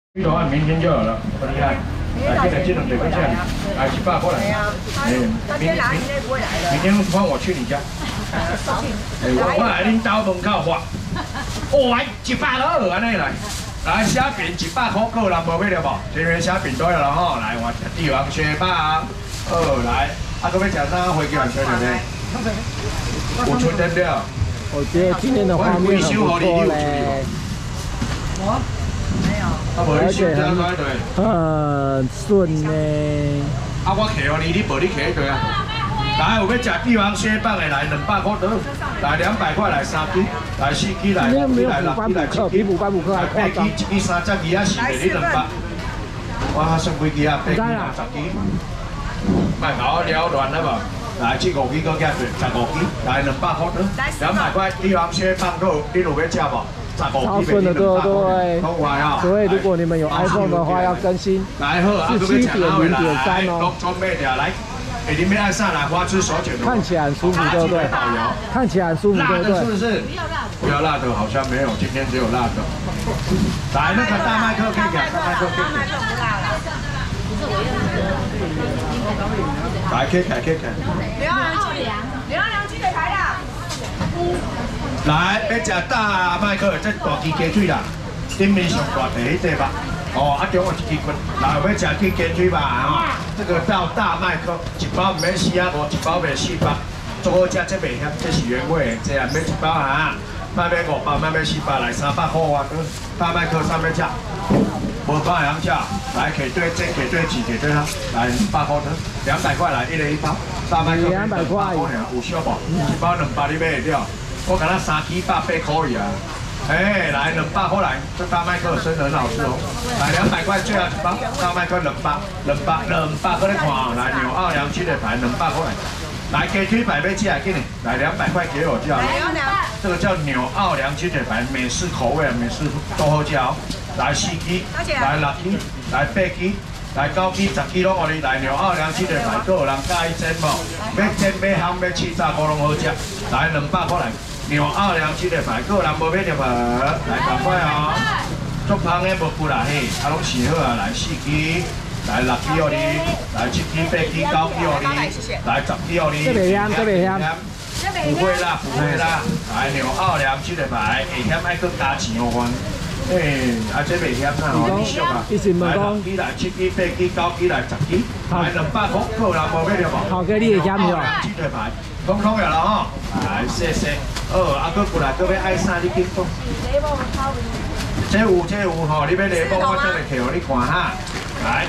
鱼头案明天就有了，很厉害。来，现在这种水跟这样，来18过来。明天换我去你家。我来恁家门口发，哇，100安尼来。来虾饼100块，个人无买了无？这边虾饼都有了吼。来，我帝王蟹霸。来，啊，各位讲啥回去还缺的呢？有存的了。 我觉得今天的画面很不错嘞。而且很顺呢。 啊，我客哦，你无你客对啊。来，有要吃帝王蟹棒的来200块得，来200块来3支，来4支来5支来6支来7支， 比500克还夸张。 1支32支啊，是袂你200。我算几支啊？8支来10支。莫搞我了乱了无？来这5支搁加对15支，来200块得，200块帝王蟹棒够，你有要吃无？ 超顺的，对不对？所以如果你们有 iPhone 的话，要更新17.0.3哦。 你们按上来花枝手卷， 看起来很舒服，对不对？看起来很舒服，对不对？ 是不是？不要辣的，好像没有，今天只有辣的。来，那个大麦克可以给，大麦克可以。大麦克不辣了。来，可以改，可以改。 刘洋鸡腿排啦。 来，要吃大麦克，这大鸡鸡腿啦，顶面上大地迄块吧。哦，啊，中有一支骨，来要吃去鸡腿吧啊！这个叫大麦克，一包唔免4啊5，一包卖400，最好吃这袂险，这是原味的，这样买一包啊，卖买5包，卖买400，来300块啊！大麦克上面吃，无包会晓吃，来给对这给对几给对它，来200块的，200块来1人1包，大麦克200块，有小无？一包200你买得掉，我给他3支180可以啊。哎，来200块来，这大麦克生的很好吃哦。来200块最后一包，大麦克200块你看哦。来牛奥良鸡腿排200块，来鸡腿排要吃来给你，来200块给我就好了。这个叫牛奥良鸡腿排，美式口味，美式都好吃哦。来4支，来6支，来8支，来9支、10支拢我你来牛奥良鸡腿排，各有人介意煎无？要煎要烘要气炸锅拢好吃。来200块来。牛奥良鸡腿排，个人无买就无，来赶快哦！足香的无不啦嘿，啊拢洗好啊，来4支，来6支哦你，来7支、8支、9支哦你，来10支哦你。 这袂香，这袂香。 不会啦，不会啦。来牛奥良鸡腿排，会险爱搁加钱哦款。哎，啊这袂险啦，哦，你俗啊。来6支、来7支、8支、9支、来10支，来200块，个人无买就无。 好，给你的加油。 鸡腿排，通通有了哈。来，谢谢。啊，搁过来，搁要爱啥你紧讲。这有吼，你要雷蒙我这个摕互你看哈。来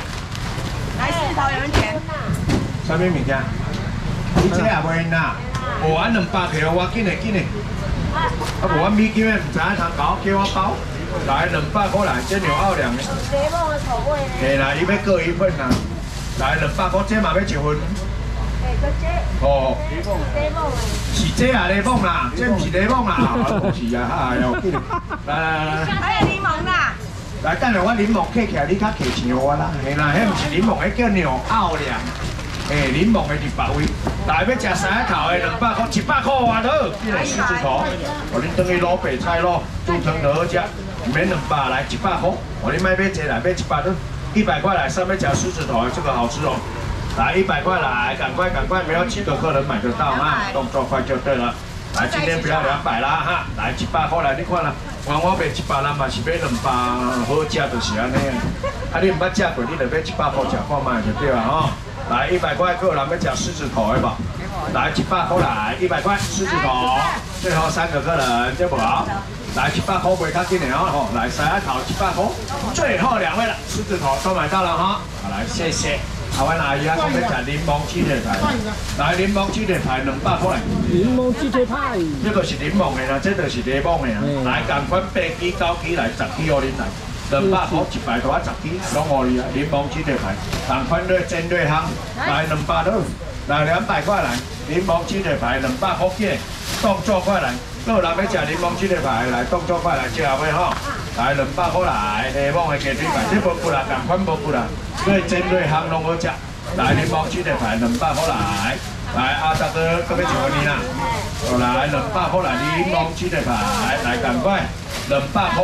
4头有人填。 啥物物件？你这也袂呐？哦，俺200摕互我，紧的紧的。啊，无我米酒的唔知影通搞，叫我包。来200块来，这牛奥良的。雷蒙的口味呢？嘿啦，伊要各1份呐。来200块，这嘛要1份。哦，是这啊，雷蒙啦，这不是雷蒙啦，不是啊，哎呦，来， 还有柠檬啦， 来，等下我柠檬刻起来，你较客气我啦，嘿啦，迄不是柠檬，迄叫牛奥良，嘿，柠檬的200位，来要吃三头的200块，100块外头，这个狮子头，我恁等于卤白菜咯，煮汤就好吃，唔免200来100块，我恁买这来买100都100块来，上面加狮子头，这个好吃哦。来100块来，赶快，没有几个客人买得到哈，动作快就对了。来，今天不要200啦哈，来100块来，你看啦，我卖100，咱嘛是买200，好吃就是安尼。啊，你唔捌食过，你就买100块吃看卖就对了哈。来100块，个人要吃狮子头的不？来100块来，100块狮子头，最后3个客人对不好？来100块卖较紧的哦，来三头100块，最后2位了，狮子头都买到了哈，好来谢谢。台湾阿姨啊，讲要食柠檬鸡腿排，来柠檬鸡腿排200块。 柠檬鸡腿排， 这个是柠檬的啦，这个是柠檬的啦。来，赶快8支、9支来10支哦，恁来200块100块10支，拢互你啊！柠檬鸡腿排，赶快热煎热香，来200多，来200块来柠檬鸡腿排200块嘅，动作快来，个人要食柠檬鸡腿排来动作快来，接下尾吼，来200块来柠檬的鸡腿排，这无骨啦，赶快无骨啦。热煎热香拢好食，来柠檬鸡腿排200块来，来阿大哥各位请问你啦，来200块来柠檬鸡腿排，来赶快200块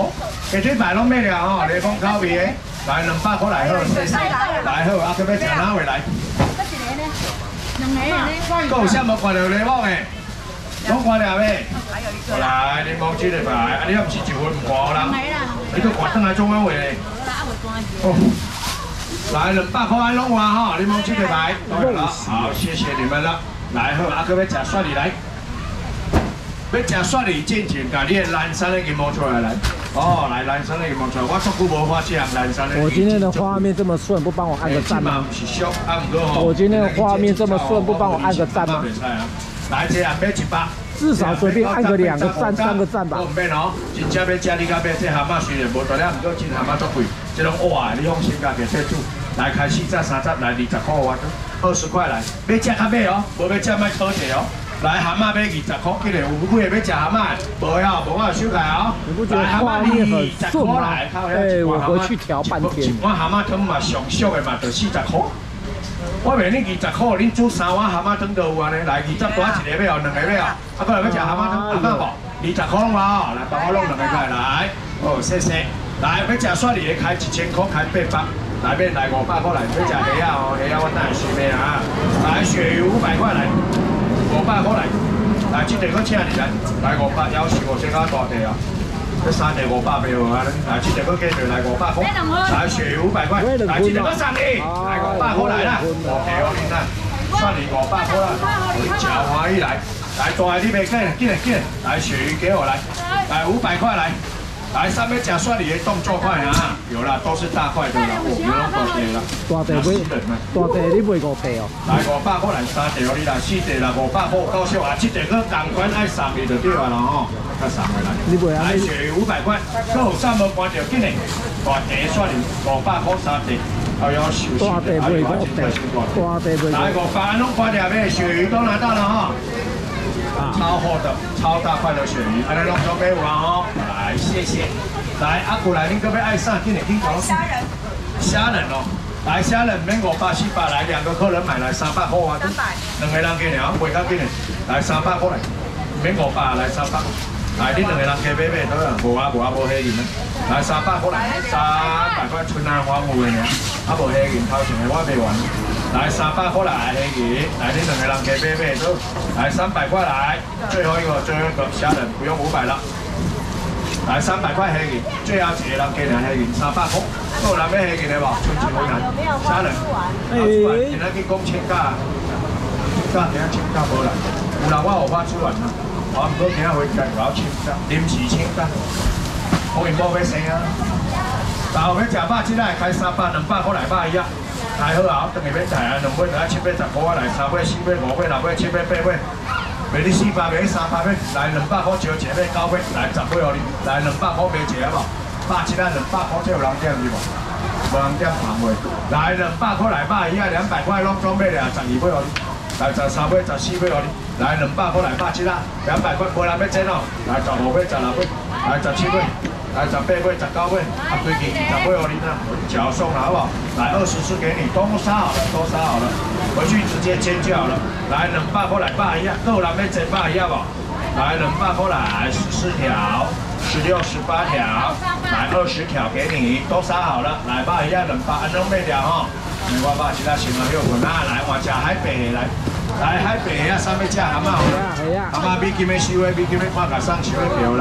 鸡腿排拢买了吼，雷锋烤味的，来200块来好，来好，啊，佮要食哪位来？够有啥无看到柠檬的？拢看了未？来，柠檬鸡腿排，啊，你还不是1分唔看人？你都看转来中央位嘞。哦，来200块拢换吼，柠檬鸡腿排，对了，好，谢谢你们了。来好，啊，佮要食雪梨来。 要食雪梨进前，把你的蓝山的柠檬出来。哦，来蓝山的柠檬出来，我足久无发现蓝山的。 我今天的画面这么顺，不帮我按个赞吗？我今天的画面这么顺，不帮我按个赞吗？ 来，这样买100， 至少随便按个2个赞、3个赞吧。 我唔免哦，真正要食你甲买这蛤蟆虽然无大了，不过真蛤蟆足贵，这种哇，你放心家己退煮。来开4只、3只，来20块我20块来，要食较买哦，无要食卖讨价哦。 来蛤蟆买20块，今日有几个要食蛤蟆？无呀，无我收起哦。 你不觉得画面很顺吗？哎，我回去调半天。 我蛤蟆汤嘛上俗的嘛，就40块。我问你20块，恁煮3碗蛤蟆汤就有安尼。来20多一个要2个要，啊，过来要食蛤蟆汤，蛤蟆无？20块拢无，来帮我弄2个过来。哦，谢谢。来要食雪梨的开1000块，开800。来面来500块来，要食虾啊哦，虾我等下试咩啊？来鳕鱼500块来。 500块来，来这个搁请你来，来500，要求我先搞大地啊，这3地500袂好啊，来这个搁继续来500块，来鳕鱼500块，来这个搁3个，来500块来啦，OK 哦，恁啦，算你500块啦，真欢喜来，来大的你袂紧，紧来，来鳕鱼给我来，来500块来。 来，上面讲算你的动作快啊！有啦，都是大块的啦，哦，不用大地啦。 大地买，大地你卖5地哦。来 500块来3地哦，你来4地啦，500块够少啊！这地个同款爱3个就对啊啦吼，甲3个来。 你卖啊？ 来鳕鱼500块，搁有啥无关着紧的？大地算你500块3地，还要收拾。 大地卖5地，大地卖。 来500拢关掉没？鳕鱼都拿到了哈。 超厚的、超大块的鳕鱼，安尼拢都买完哦。来，谢谢。来，阿古来，恁各位爱上，今日听讲。虾仁。虾仁哦，来虾仁免500、400，来2个客人买来300块啊。300。2个人给你啊，卖较紧的，来300块来，免500，来300。来，恁2个人加买买倒啊，无啊无啊无虾仁啊。来300块来，300块春兰花有的呢，啊无虾仁头前的我卖完。 来300块来虾仁，来恁2个人加买买都，来300块来，最后一个虾仁不用500了，来300块虾仁，最后一个人加两虾仁300块，有人要虾仁的无？春节回来，虾仁，今仔去讲请假，今仔请假无来，有人我有发出来啦，我唔过今仔回家我要请假，临时请假，我因某要生啊，然后要食肉鸡来开300、200块来肉一啊。 太好啊！等下要菜啊，2尾就7尾10块来，3尾、4尾、5尾、6尾、7尾、8尾，卖你400，卖你300尾，来200块招1尾9尾，来10尾哦你，来200块卖1个无？肉鸡咱200块，这有人点是无？无人点旁位，来200块来肉鱼啊，200块拢总买了12尾哦你，来13尾、14尾哦你，来200块来肉鸡啦，200块无人要整哦，来15尾、16尾，来17尾。 来18尾、19尾，啊，最近20尾哦，你那脚送了好不好？来20次给你，都杀好了，都杀好了，回去直接煎就好了。来200块来肉鱼啊，够人要煎肉鱼啊无？来200块来14条、16、18条，来20条给你，都杀好了。来肉鱼啊200，安拢买了吼。我把其他先来有困难，来我吃海贝来。 来海贝啊，上面吃蛤蟆好了，蛤蟆比金的收的，比金的看甲送收的票啦。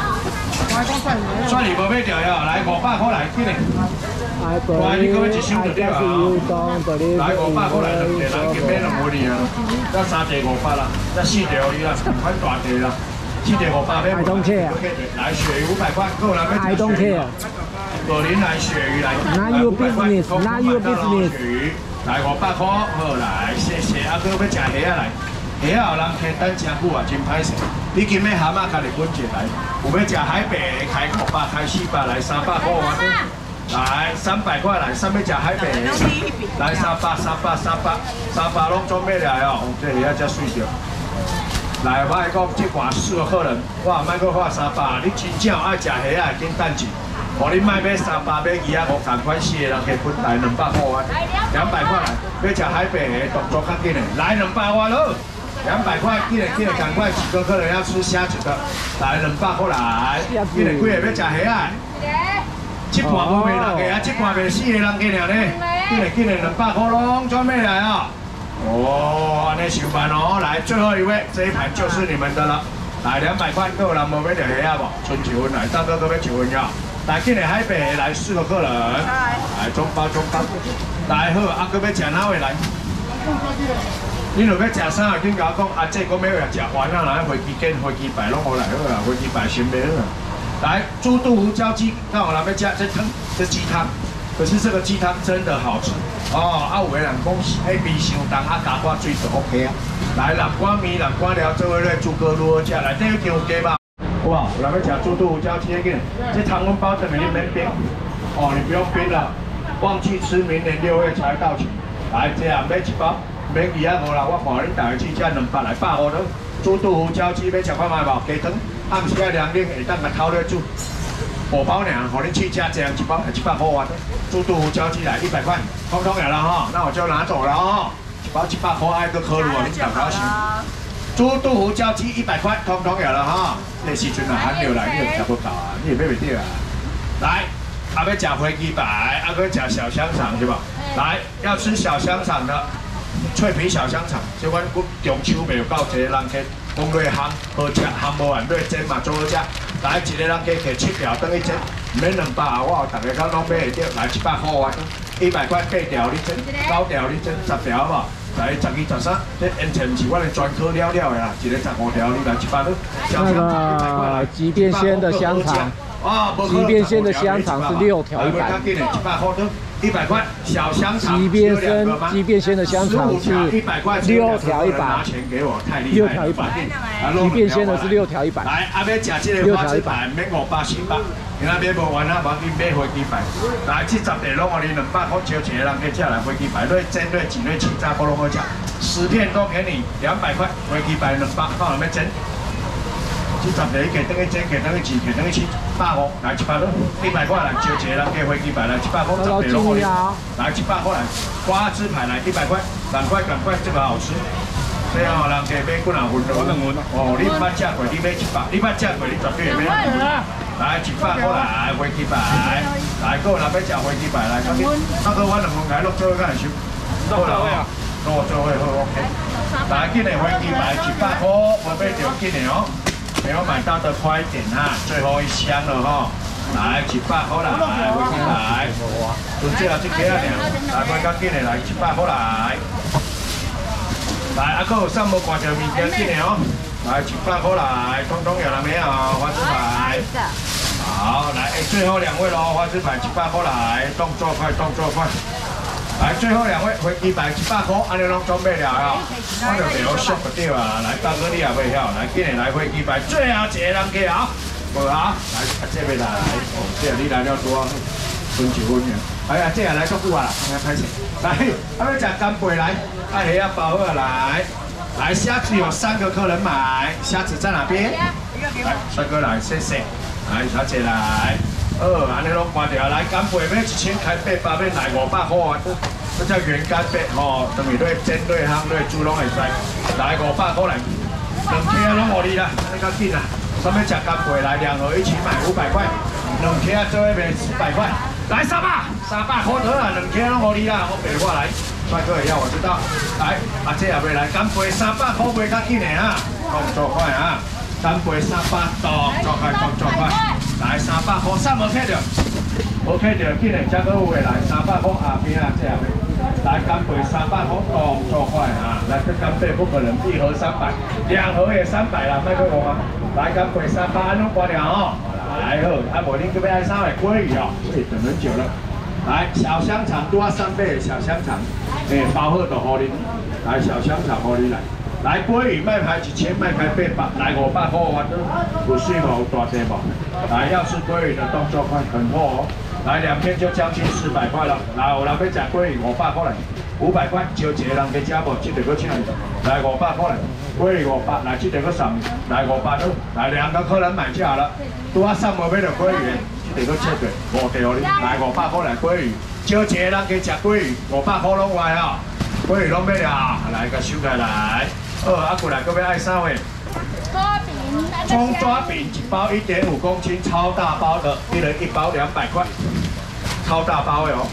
算你无买掉呀，来500块来，紧嘞。来，你搁要1箱就对啊。来500块来2地，人今买2尾啊。咱3地500啦，咱4地互你啦，款大地啦。4地500买。I don't care。来鳕鱼500块，够人要。I don't care。果林来鳕鱼来。Not your business. Not your business。 来500块，好来，谢谢。啊，哥要食虾啊来，虾有人客等真久啊，真歹势。你今日蛤蟆家己滚一来，有要食海贝开500，开400来300块啊。来300块来，上要食海贝，来300拢总买来哦。这虾才水着。来，我来讲，这挂4个客人，我莫搁花300，你真正爱食虾啊，紧等一。 我你卖买300买鱼啊，我同款4个人给分来200块啊，200块来，要食海贝的动作较紧的，来200块咯。 200块，记得赶快，几个客人要吃虾子的，来200块来，记得几个要吃虾啊？这盘无卖6个啊，这盘卖4个人个尔呢，记得200块拢准备来啊！哦，安尼上班哦，来最后一位，这一盘就是你们的了，来200块，有人无要吃虾无？春1份来，大哥要1份呀！来，记得海北来4个客人，来中包，来好，啊，搁要吃哪位来？你若要食啥，紧甲我讲，啊，这我要食完啊，来飞机卷、飞机排拢好来好啦，飞机排先买好啦。来，猪肚胡椒鸡，看我来要吃这汤，这鸡汤，可是这个鸡汤真的好吃哦。啊，有的人讲迄味伤重，啊加寡水就 OK 啊。来，南瓜米、南瓜条，这位咧猪哥如何吃？来，这有有鸡吧？哇，我来要吃猪肚胡椒鸡，这汤温包证明你免冰哦，你不用冰了。忘记吃，明年6月才到期。来，这样买1包。免2啊5啦，我看恁大家去吃200来150了。猪肚胡椒鸡要吃看卖无？鸡汤暗时啊凉冷会当甲偷咧煮，5包尔，互恁去吃这样1包100块哇。猪肚胡椒鸡来100块，通通有了哈，那我就拿走了哈。1包100块，还有个可乐，你讲高兴。猪肚胡椒鸡100块，通通有了哈。这时阵啊，还没有来，你有吃不到啊，你也买袂到啊。来，啊要吃飞机排，啊要吃小香肠是吧？来，要吃小香肠的。脆皮小香肠，即阮中秋袂有够济人去讲落烘好食，烘无完落煎嘛做好食。来一个人加摕7条等去煎，唔免200啊！我大家讲拢买会到，来100块我100块8条你煎，9条你煎，10条嘛。来12、13，这完全唔是我的专科了的啦，一个15条你来100块。 那个即便鲜的香肠。即便鲜的香肠是6条100，100 块。小香肠即便鲜的香肠是6条100， 拿钱给我，太厉害了。 6条100，即便鲜的是6条100。 来，阿要吃这个花枝排，免580包，你那边无完啊，无去买飞机排。来，这10个拢我你200块，招一个人去吃来飞机排，对煎对煎对气炸锅拢好吃，10片都给你200块，飞机排200，看有没煎。这10个给等于煎，给等于煎，给等于切，150来100多，100块来招一个人加飞机排来100块，10个拢好来100块来，花枝排来100块，赶快，这个好吃。这样人家买几啊份哦，你捌吃过，你买100，你捌吃过，你绝对会买。来100块来飞机排，来个人要吃飞机排来，那个我2份来落做干收，好啦，落做会好 OK。来，今日飞机排100块，我买着今日哦。没有买到的快一点哈，最后一箱了哈，来100块来，飞机排，就这样就几啊两，来快到紧的来100块来，来啊个有啥无看到物件紧的哦，来100块来，通通有了没有？花枝排，好，来最后2位喽，花枝排100块来，动作快。来，最后2位飞机排100块，安尼拢准备了啊！我就袂好熟就对啊！来，大哥你也袂晓，来，今日来飞机排最后一个人去啊！无啊，来，这边来，哦，这你来了多，分1分呀！哎呀，这来足久啊，开始，来，要吃干贝来，虾啊包好来，来虾子有3个客人买，虾子在哪边？来，帅哥来，谢谢，来小姐来。安尼拢关掉，来干贝要1000开800，要来500块啊！这叫原干贝吼，等于对煎对烘对煮拢会使，来500块来，2客拢互你啦，安尼较紧啦。啥物吃干贝来2盒一起买500块，2客做伙卖400块，来300块得啦，2客拢互你啦，我白话来，帅哥也要我知道，来这也袂来干贝300块卖较紧的哈，动作快啊！干贝300，动作快，来300块，3无客着，OK 着，紧的，这个有的来300块下边啊，这样，来干贝300块，动作快啊！来这干贝不可能1盒300，2盒也300啦，卖给我吗？来干贝300，安拢关掉哦。来好，无恁这边爱啥的鲑鱼哦，等很久了。来小香肠多3倍的小香肠，包好就互恁，来小香肠互你来。来鲑鱼卖牌1000，卖牌800，来500块我都有水无有大地无？来要吃鲑鱼的动作快，很厚哦。来2片就将近400块了。来有人要吃鲑鱼500块来，500块招一个人去吃无？这个搁请你。来500块来，鲑鱼500，来这个搁3，来500都，来2个客人买就好了。多3无买到鲑鱼，这个搁切对5条哩，来500块来鲑鱼，招一个人去吃鲑鱼500块拢有啊。鲑鱼拢买了，来个收起来。 啊过来，各位爱啥位？葱抓饼1包1.5公斤，超大包的，一人1包200块，超大包的哦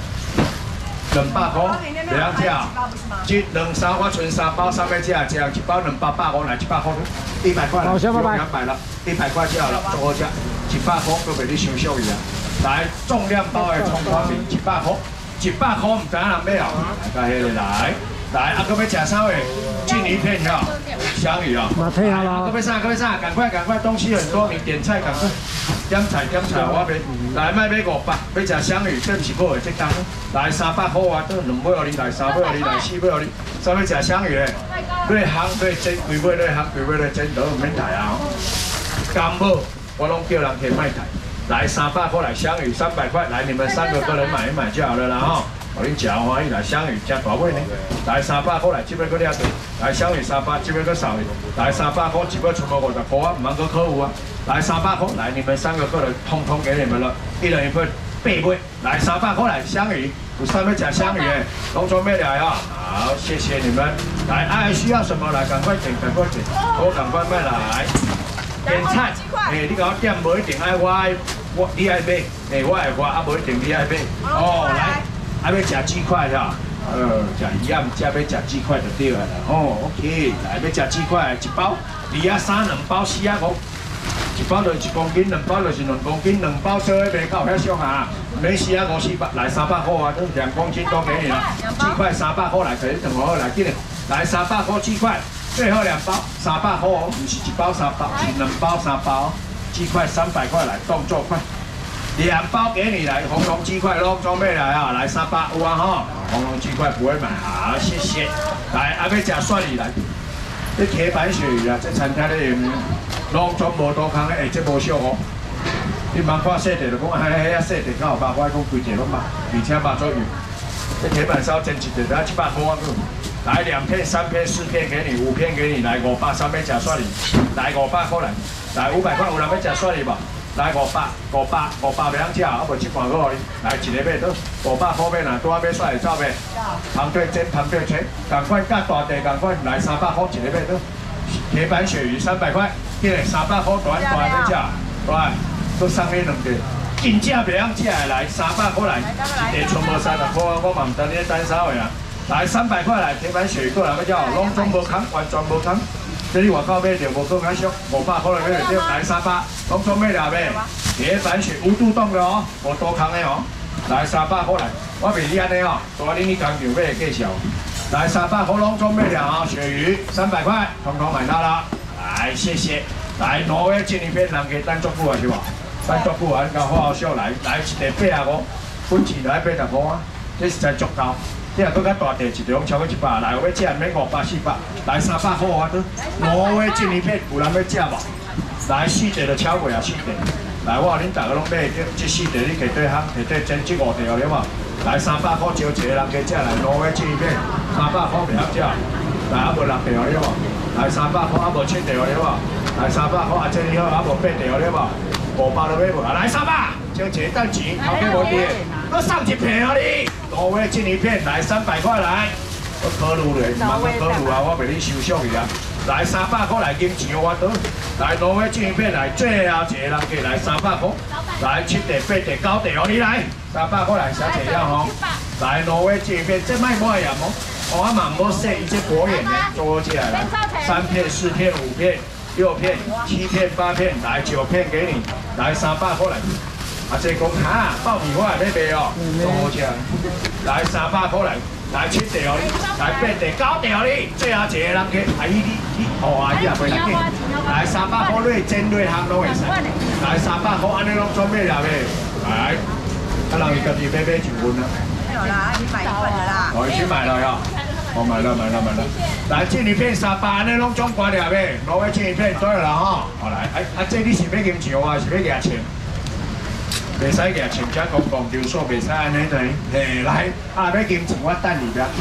，200块，两只，这2、3我存3包，3要吃，1包2包150来100块，100块了，用200了，100块就好了，做好吃，100块，各位你想俗伊啊！来，重量包的葱抓饼100块，100块唔知人买哦，来，迄个来。来，啊，各位吃啥位？鲫鱼片哈，香鱼啊。 马退下啦。 各位上，赶快，东西很多，你点菜赶快。点菜，我买。来，卖500，要吃香鱼，这不是好的，这单。来300块啊，都2尾哦，你来3尾哦，你来4尾哦，你。啥要吃香鱼的？对行对煎，规尾对行，规尾对煎，都唔免抬啊。干无，我拢叫人去卖抬。来300块来香鱼，300块，来你们3个人买一买就好了啦哈。我恁食欢喜来香鱼加大尾呢，来300块来，这边搁了对，来香鱼300，这边搁少的，来300块，一尾全部50块啊，唔通搁可有啊，来300块，来你们3个客人通通给你们了，一人1份8尾，来300块来香鱼，有啥要吃香鱼的，拢准备来啊，好，谢谢你们，来爱需要什么来，赶快点，我赶快卖来，点菜，你甲我点无一定爱你爱买，我爱我啊无一定你爱买，哦来。还要吃鸡块是吧？吃一样，加要吃鸡块就对了。哦 ，OK， 来要吃鸡块1包，2啊3，2包4啊5，1包就1公斤，2包就是2公斤，2包做迄袂够遐俗啊。每4啊5、400，来300块啊，都2公斤都给你了。鸡块300块来，可以等我来，紧点，来300块鸡块，最后2包300块哦，不是1包3包，是2包3包，鸡块300块来，动作快。2包给你来，红龙鸡块拢装备来啊！来300有啊哈，红龙鸡块不会买，好谢谢。来，还要吃蒜鱼来，这铁板鳕鱼啊，这餐厅咧用，拢装无多空诶，这无俗哦。你茫看细地就讲，哎呀细地较有肉，我讲规地拢肉，而且肉做鱼。这铁板烧煎一个才700块啊！来2片、3片、4片给你，5片给你，来500，3要吃蒜鱼，来500块来，来500块，有人要吃蒜鱼无？来500袂晓吃，啊无7盘好你。来一个买倒500块买啦，拄仔买煞会走袂？旁对煎，旁对切，赶快甲大地赶快来300块一个买倒。铁板鳕鱼300块，今日300块大要吃，来，搁送你2个。真正袂晓吃的来300块来，一个全部30块，我嘛唔知你等啥货啊。来300块来，铁板鳕鱼过来要叫，拢总无空，完全无空。这里外口买着无讲较俗，500块来买着来300，拢总买了买。铁板鳕无度冻的哦，无多空的哦。来300块来，我袂你安尼哦，大恁你工厂买计少。来300块拢总买了哦，鳕鱼300块，统统买到了。来谢谢。来挪威鲫鱼片，人家等足久啊是无？等足久啊，甲好好笑来，来一个85，本钱来80块啊，这实在足够。你若搁较大地一个，拢超过100，来有要吃免500、400，来300块啊都。挪威鲫鱼片有人要吃无？来4地就超过啊4地。来我恁大家拢买这4地，你摕对行，摕对煎这5地了了无？来300块招一个人加吃来挪威鲫鱼片，300块袂晓吃。来啊无6地了了无？来300块啊无7地了了无？来300块啊这里好啊无8地了了无？500都买无？来300，招一个等钱，头家无跌，我送一片啊你。挪威鲫鱼片来300块来，我考虑咧，唔通考虑啊，我袂你收俗去啊。来300块来金钱我倒，来挪威鲫鱼片来最后一个人给来300块，来7地、8地、9地哦你来，300块来小姐要吼，来挪威鲫鱼片这卖我呀么？我嘛唔好说伊这果眼呢，做起来了，3片、4片、5片、6片、7片、8片，来9片给你，来300块来。啊，这讲哈，爆米花也要卖哦，都好吃。来300块来7地哦，来8地、9地哦你，最后一个人去，阿姨你阿姨也袂来紧。来300块内煎内烘拢会使。来300块安尼拢准备了未？来，啊人伊家己买一份啊。没有啦，你买一份的啦。哦，已经买了呀。哦，买了。来鲫鱼片300，安尼拢总管了未？挪威鲫鱼片对了哈。好来，这你是要金钱啊，是要拿钱？袂使举钱遮公共场所，袂使安尼的。嘿，来，要金钱我等你边。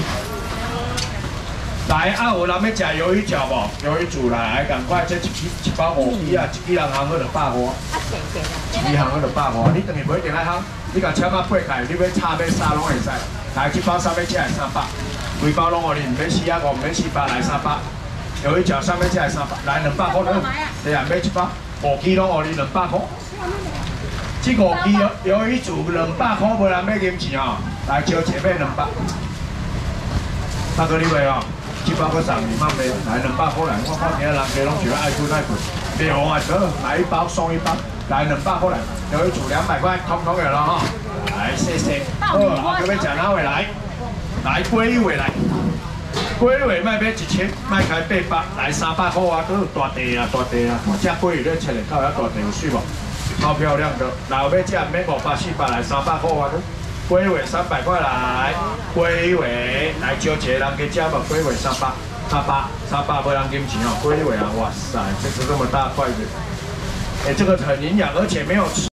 来，有人要食鱿鱼饺无？鱿鱼煮来，赶快这一包5支啊，一支人烘好就100块。一支烘好就100块，你等于不一定爱烘，你甲签仔配开，你要炒要沙拢会使。来，一包3要吃300，规包拢互你，唔免4啊5，唔免400，来300。 有一条上面才300，来200块了。对啊，买一包5支拢予你200块。这5支鱿鱼煮200块，无人买金钱哦。来招姐妹200。大哥你话哦，这包搁送你，慢买，来200块来，我看今日人家拢喜欢爱贵爱贵。对哦，得买一包送一包，来200块来，鱿鱼煮200块，通通有了哈。来，谢谢。好，各位讲哪位来？来龟尾来。 龟尾卖买1000，卖开800，来300块啊！都有大地啊，大地啊！这龟尾咧切嚟到遐大地有水无？超漂亮的。来后尾这免500、400，来300块啊！龟尾300块来，龟尾来招一个人给加吧，龟尾300，不让金钱哦，龟尾啊！哇塞，这个这么大块的，哎，这个很营养，而且没有吃。